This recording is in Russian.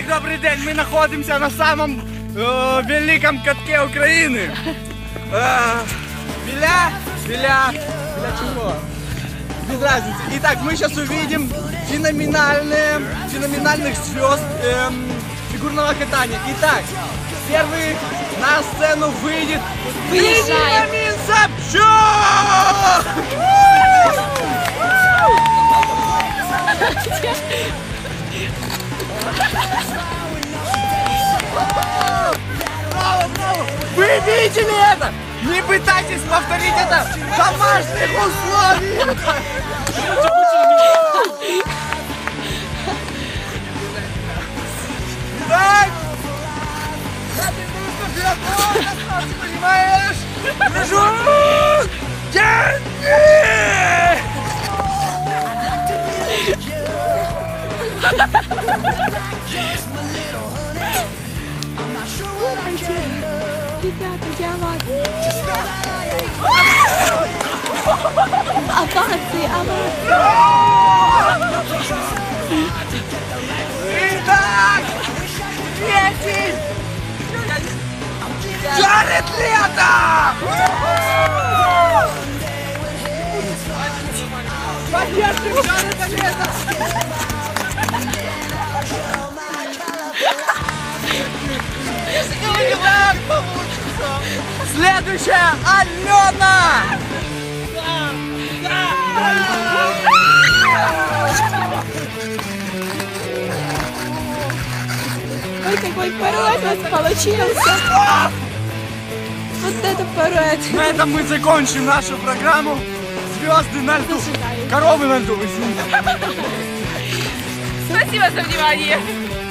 Итак, добрый день. Мы находимся на самом великом катке Украины. Для чего? Без разницы. Итак, мы сейчас увидим феноменальных звезд фигурного катания. Итак, первый на сцену выйдет Вениамин Собчак! Браво, браво! Вы видели это? Не пытайтесь повторить это в домашних условиях! Так! Понимаешь? Прыжок! Тяни! Ребята, я вас. Овации, Итак! Третий! Джаред Лето! Поддержим Джареда Лето! Итак, следующая Алена! Ой, какой парад у вас получился. Вот это парад. На этом мы закончим нашу программу. Звезды на льду. Коровы на льду, извините. Спасибо за внимание.